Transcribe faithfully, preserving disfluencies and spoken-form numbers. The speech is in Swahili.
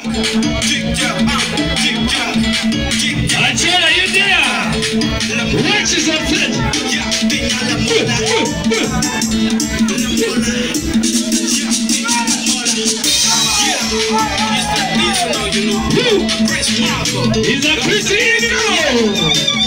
Angela, you there? Watch yourself. He's a Christian.